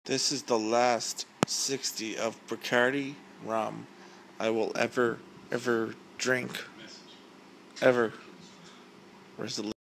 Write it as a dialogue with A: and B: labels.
A: This is the last 60 of Bacardi rum I will ever drink. Ever. Where's the